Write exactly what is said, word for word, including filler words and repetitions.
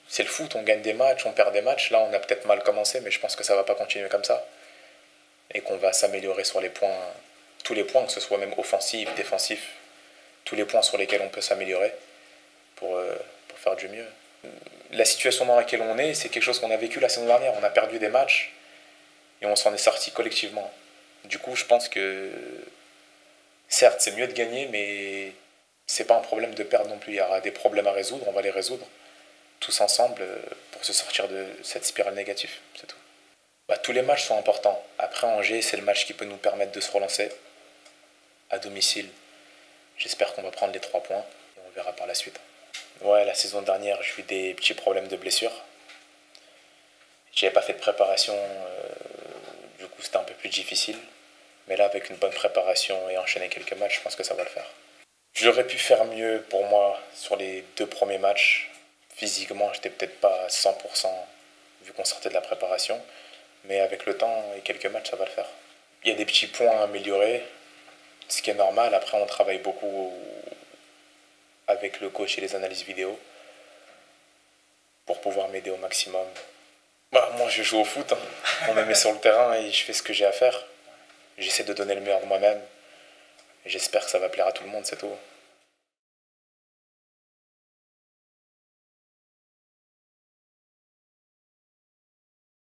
c'est le foot, on gagne des matchs, on perd des matchs. Là, on a peut-être mal commencé, mais je pense que ça va pas continuer comme ça. Et qu'on va s'améliorer sur les points, tous les points, que ce soit même offensif, défensif, tous les points sur lesquels on peut s'améliorer pour, euh, pour faire du mieux. La situation dans laquelle on est, c'est quelque chose qu'on a vécu la saison dernière. On a perdu des matchs et on s'en est sorti collectivement. Du coup, je pense que certes, c'est mieux de gagner, mais c'est pas un problème de perdre non plus. Il y aura des problèmes à résoudre, on va les résoudre tous ensemble pour se sortir de cette spirale négative, c'est tout. Bah, tous les matchs sont importants. Après, Angers, c'est le match qui peut nous permettre de se relancer à domicile. J'espère qu'on va prendre les trois points et on verra par la suite. Ouais, la saison dernière, j'ai eu des petits problèmes de blessure. J'avais pas fait de préparation, euh, du coup c'était un peu plus difficile. Mais là, avec une bonne préparation et enchaîner quelques matchs, je pense que ça va le faire. J'aurais pu faire mieux pour moi sur les deux premiers matchs. Physiquement, j'étais peut-être pas à cent pour cent vu qu'on sortait de la préparation. Mais avec le temps et quelques matchs, ça va le faire. Il y a des petits points à améliorer, ce qui est normal. Après, on travaille beaucoup avec le coach et les analyses vidéo pour pouvoir m'aider au maximum. Bah, moi, je joue au foot. Hein. On me met sur le terrain et je fais ce que j'ai à faire. J'essaie de donner le meilleur de moi-même. J'espère que ça va plaire à tout le monde, c'est tout.